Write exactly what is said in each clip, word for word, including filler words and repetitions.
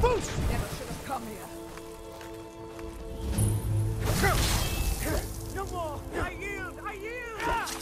Never should have come here. No more! I yield! I yield!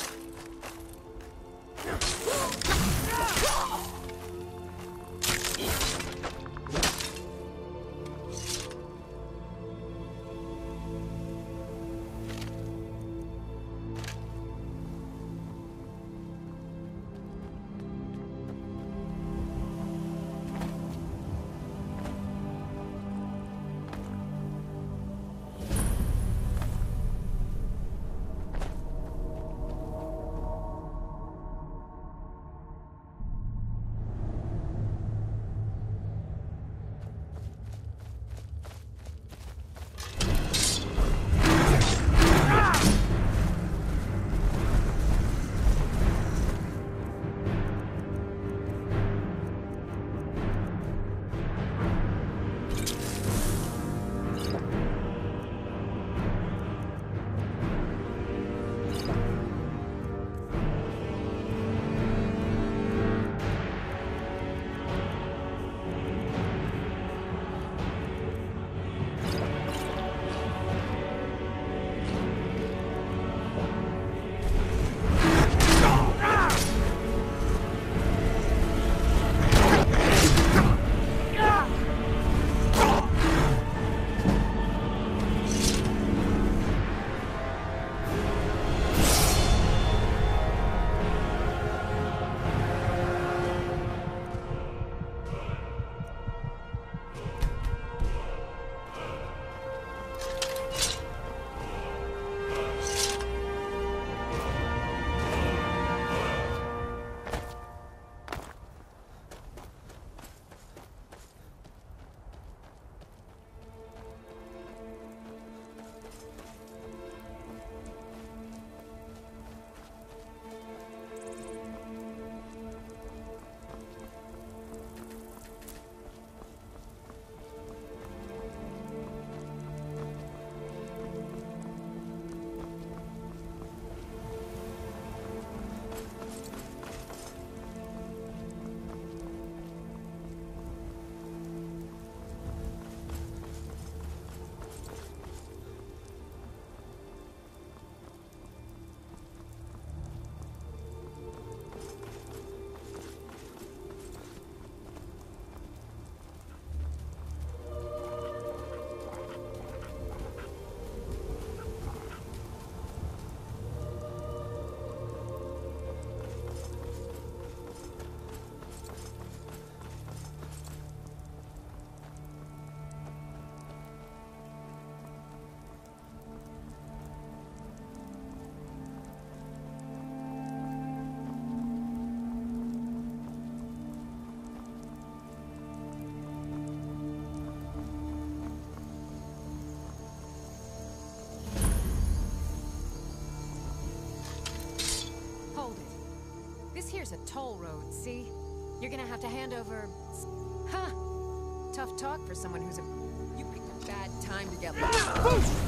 This here's a toll road, see? You're gonna have to hand over... Huh! Tough talk for someone who's a... You picked a bad time to get lost.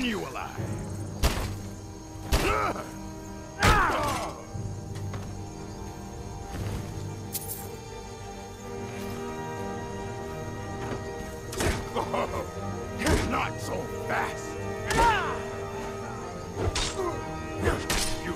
you alive. Not so fast. You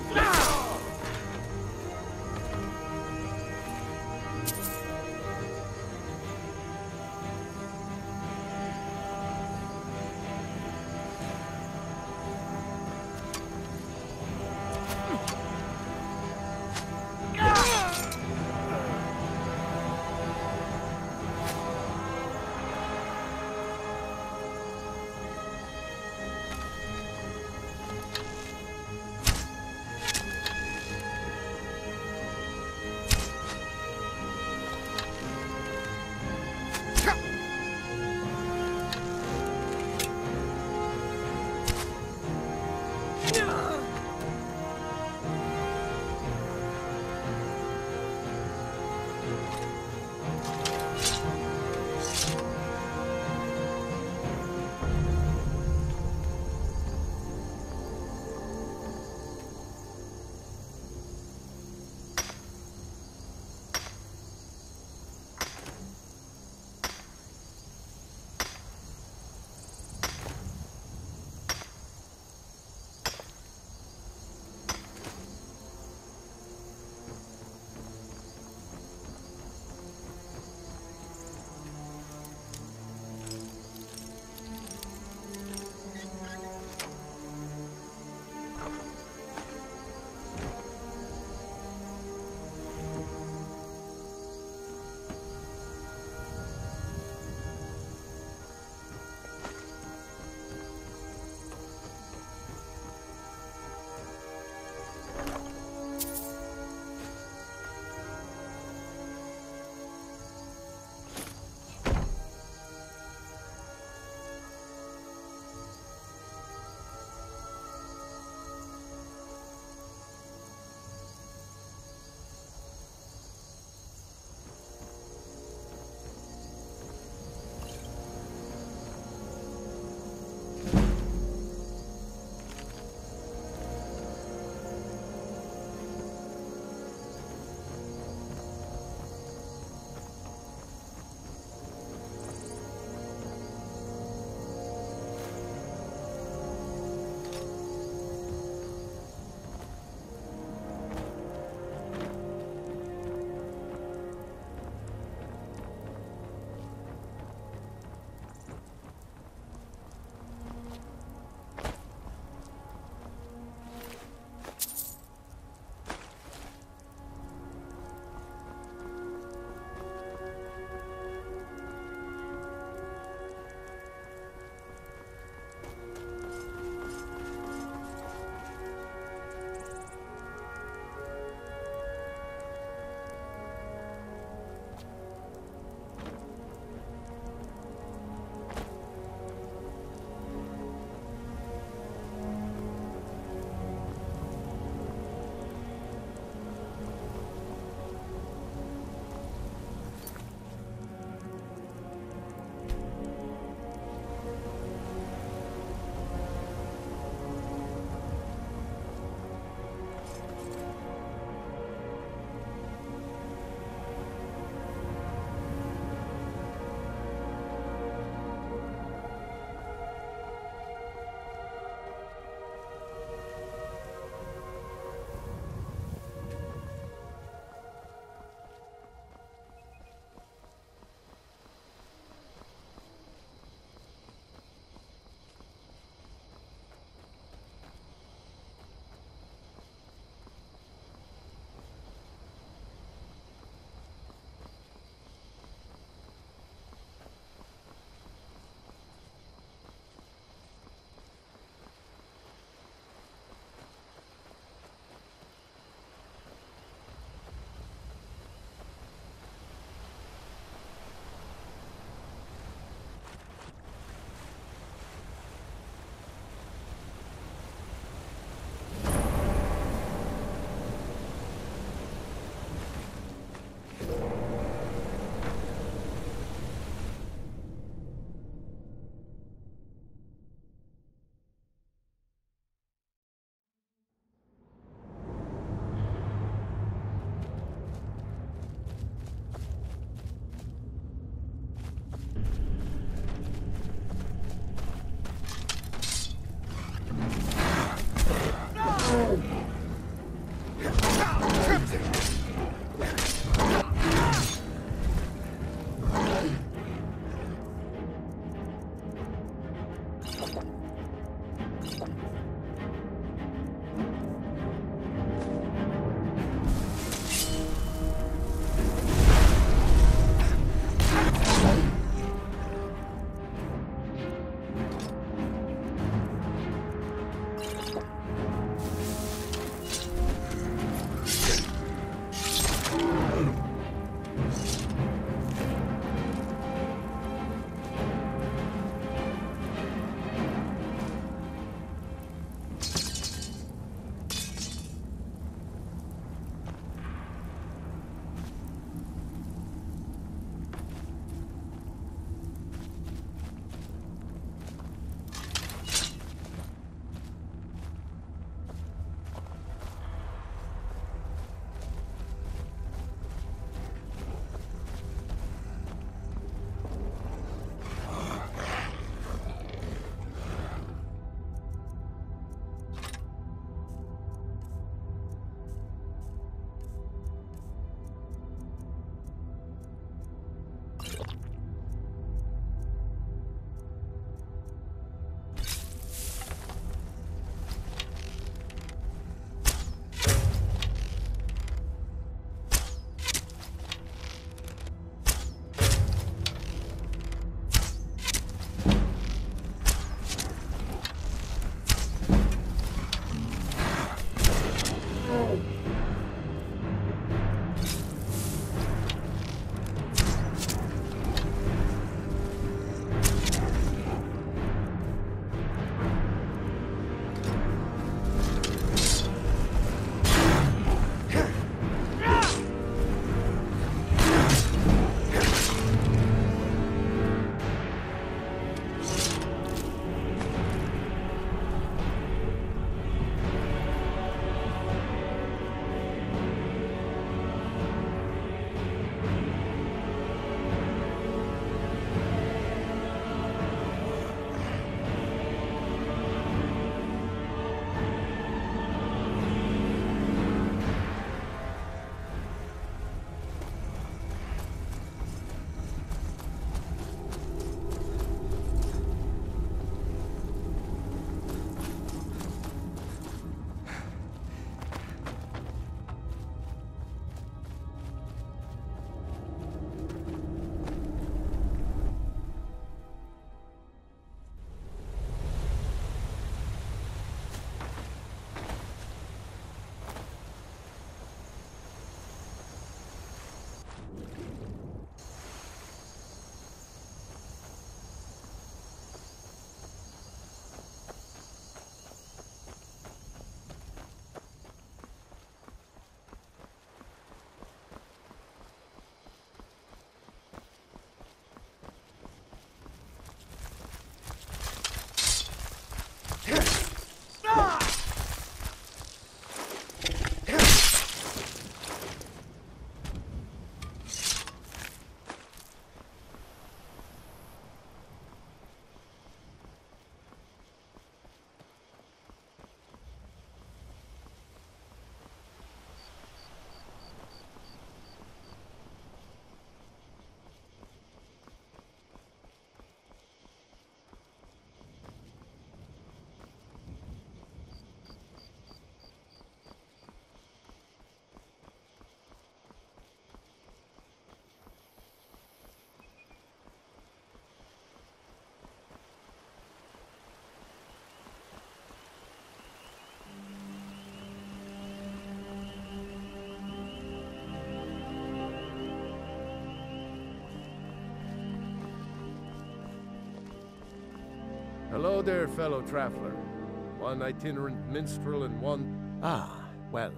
Hello there, fellow traveler. One itinerant minstrel and one... Ah, well,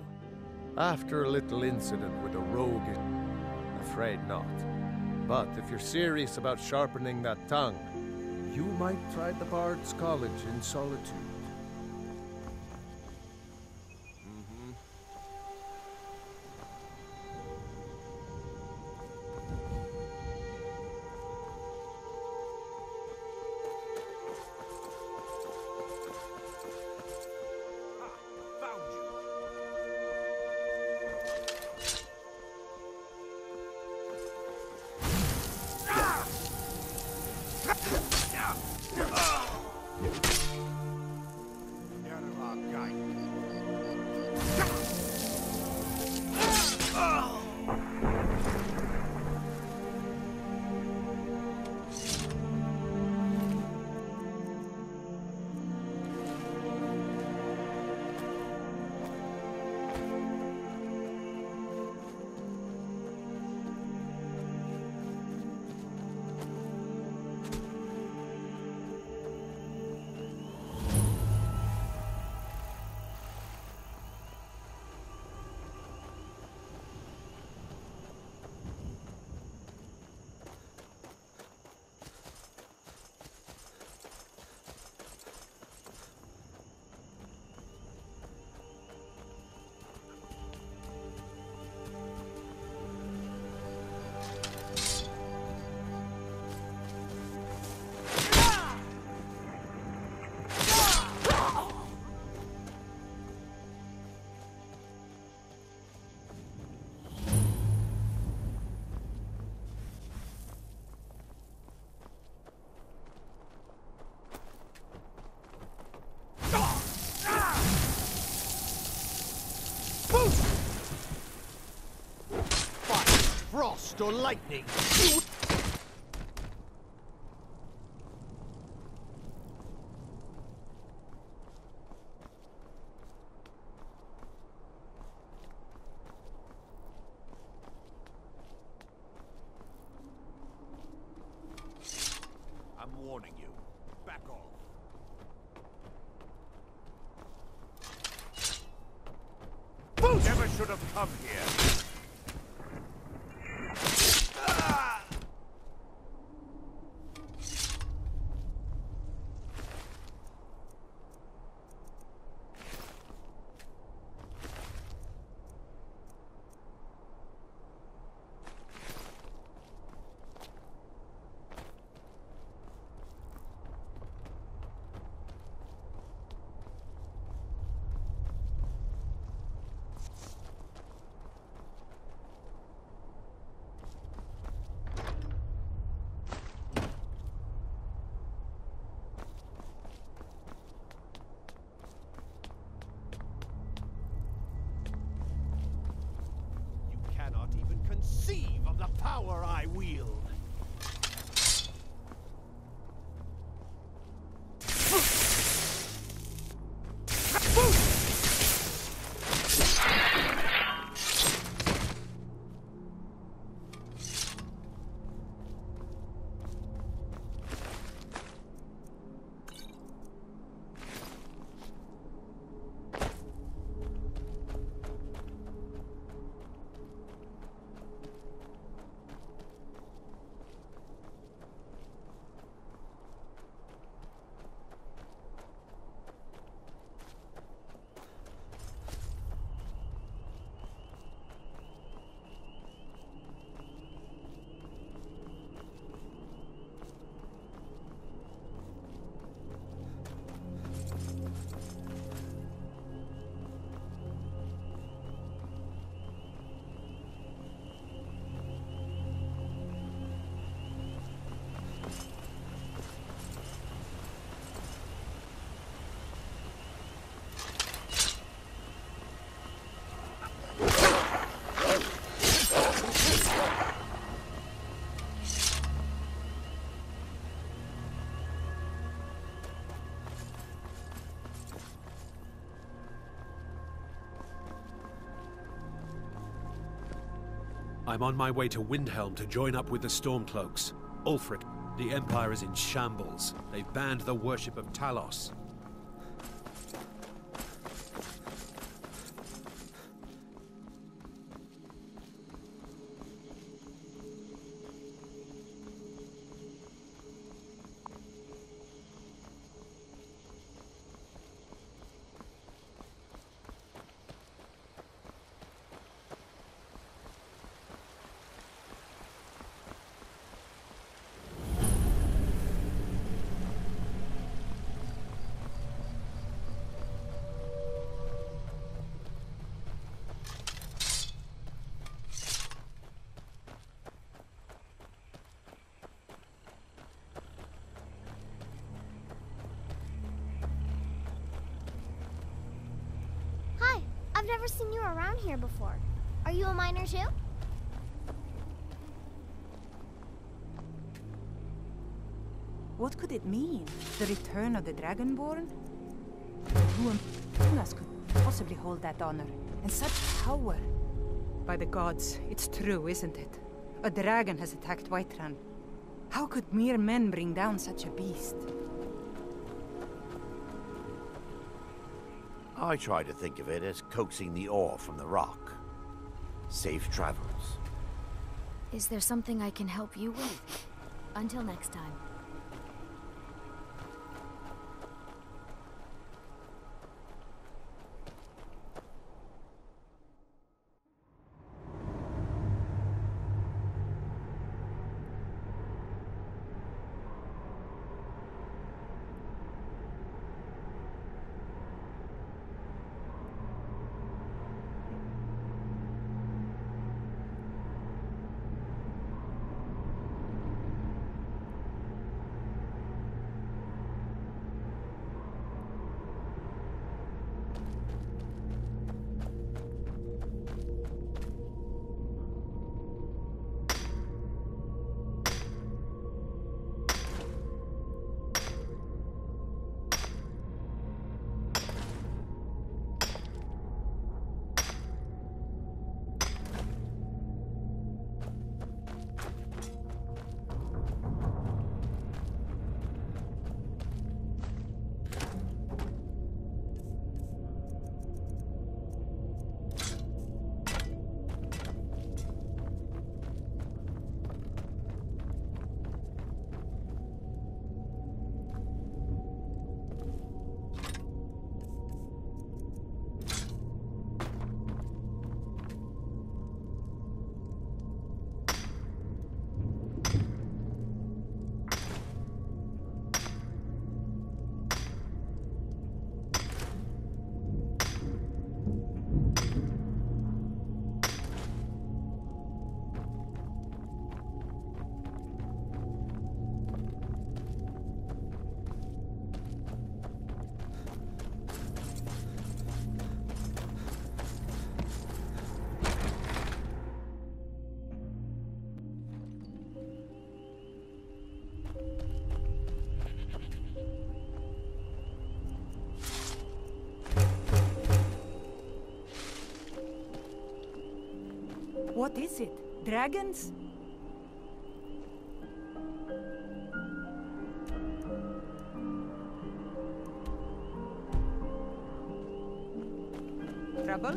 after a little incident with a rogue, afraid not. But if you're serious about sharpening that tongue, you might try the Bard's College in Solitude. Found you. frost or lightning. I'm warning you. Back off. Never should have come here. Cannot even conceive of the power I wield. I'm on my way to Windhelm to join up with the Stormcloaks. Ulfric, the Empire is in shambles. They've banned the worship of Talos. I've never seen you around here before. Are you a miner too? What could it mean? The return of the Dragonborn? Who among us could possibly hold that honor? And such power? By the gods, it's true, isn't it? A dragon has attacked Whiterun. How could mere men bring down such a beast? I try to think of it as coaxing the ore from the rock. Safe travels. Is there something I can help you with? Until next time. What is it? Dragons? Trouble?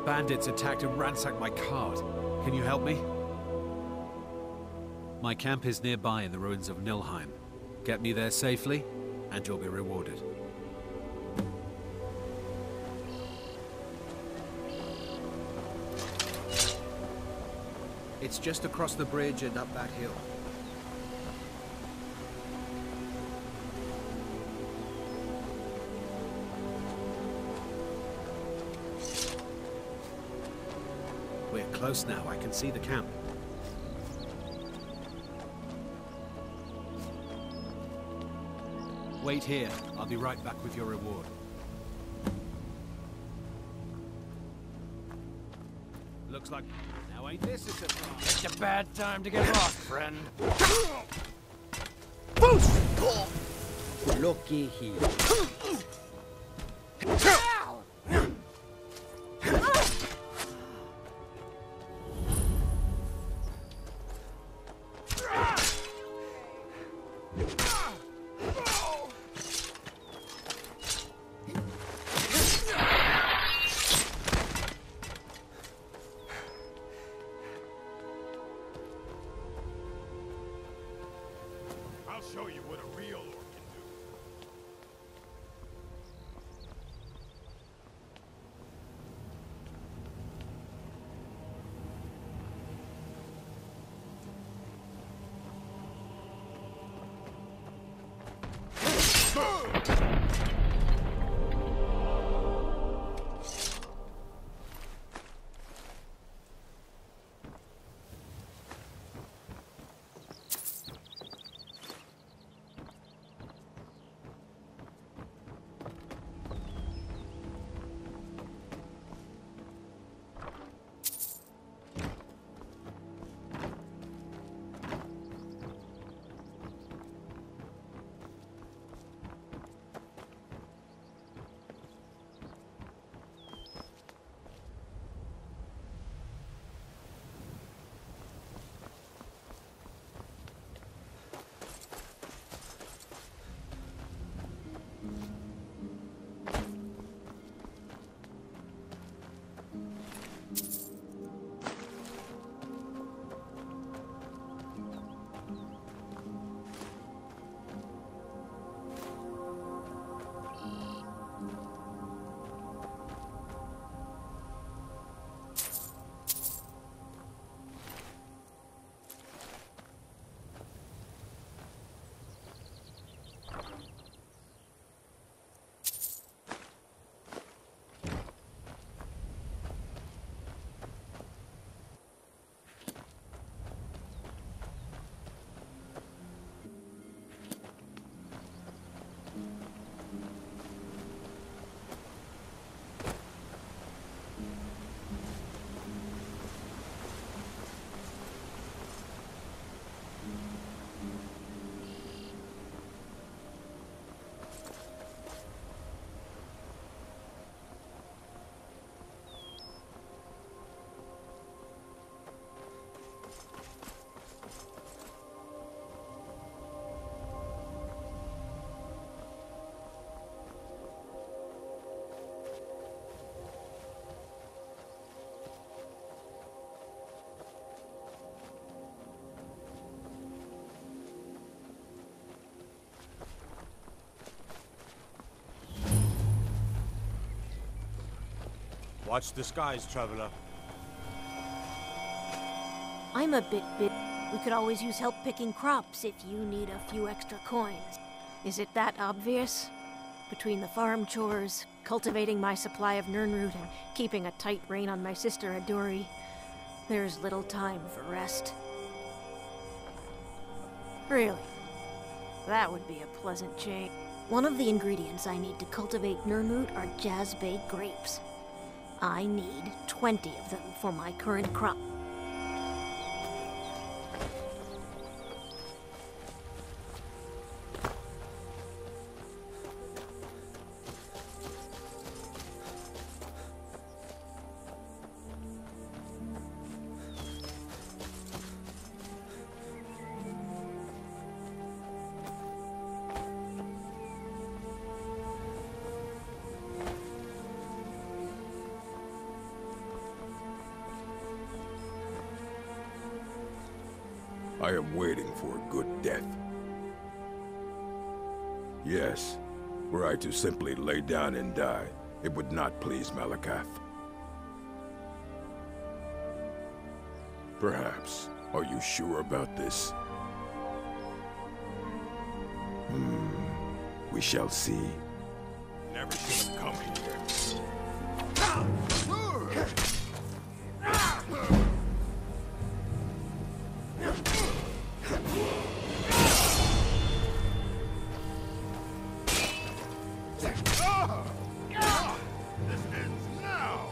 Bandits attacked and ransacked my cart. Can you help me? My camp is nearby in the ruins of Nilheim. Get me there safely, and you'll be rewarded. It's just across the bridge and up that hill. We're close now. I can see the camp. Wait here. I'll be right back with your reward. Looks like... Now ain't this a surprise? It's a bad time to get lost, friend. Looky here. I'll show you what a real orc can do. Watch the skies, traveler. I'm a bit bit. We could always use help picking crops if you need a few extra coins. Is it that obvious? Between the farm chores, cultivating my supply of Nirnroot, and keeping a tight rein on my sister Aduri, there's little time for rest. Really? That would be a pleasant change. One of the ingredients I need to cultivate Nirnroot are Jazbay grapes. I need twenty of them for my current crop. I am waiting for a good death. Yes, were I to simply lay down and die, it would not please Malakath. Perhaps. Are you sure about this? Hmm. We shall see. Never should have come here. This ends now.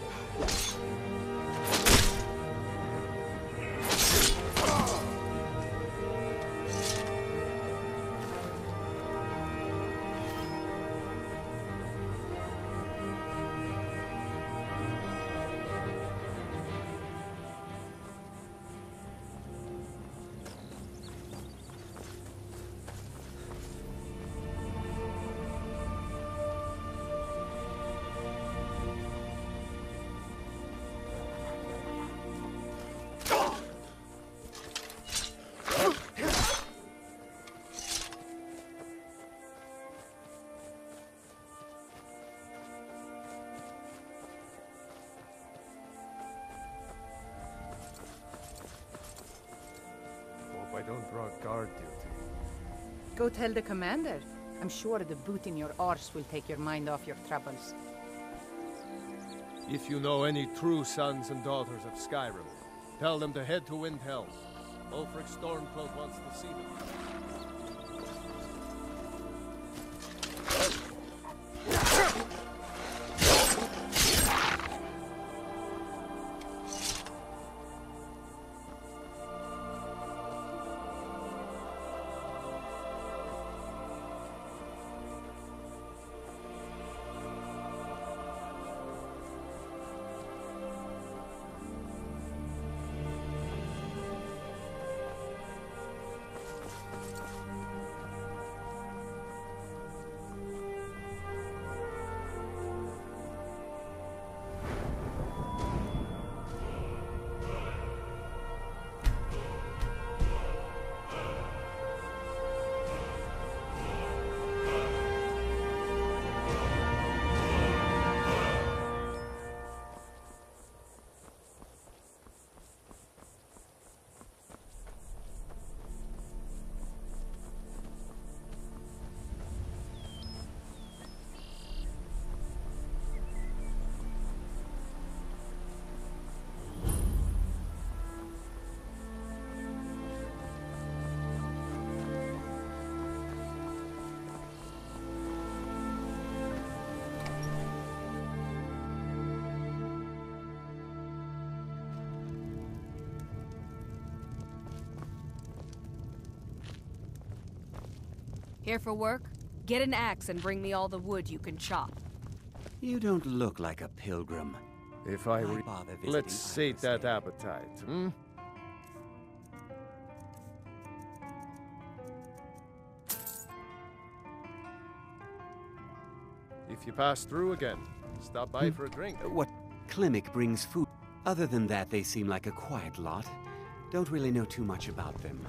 I don't draw guard duty. Go tell the commander. I'm sure the boot in your arse will take your mind off your troubles. If you know any true sons and daughters of Skyrim, tell them to head to Windhelm. Ulfric Stormcloak wants to see them. Here for work? Get an axe and bring me all the wood you can chop. You don't look like a pilgrim. If I Why re- bother visiting Let's sate that Iversae? appetite, hmm? If you pass through again, stop by for a drink. What Klimek brings food. Other than that, they seem like a quiet lot. Don't really know too much about them.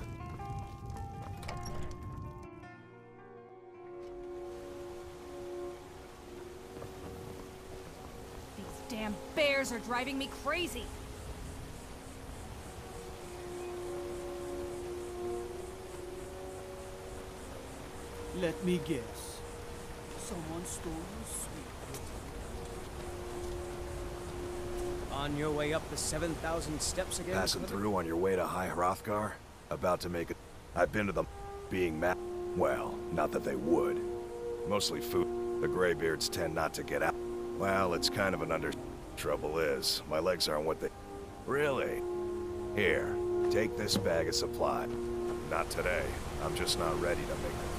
These damn bears are driving me crazy. Let me guess. Someone stole your sweet. On your way up the seven thousand steps again? Passing Smither? through on your way to High Hrothgar? About to make it. I've been to them being mad. Well, not that they would. Mostly food. The Greybeards tend not to get out. Well, it's kind of an under... Trouble is, my legs aren't what they... Really? Here, take this bag of supply. Not today. I'm just not ready to make